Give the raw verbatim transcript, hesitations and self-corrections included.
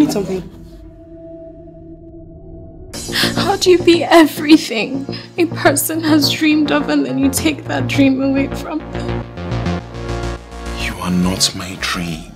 need something? How do you be everything a person has dreamed of and then you take that dream away from them? You are not my dream.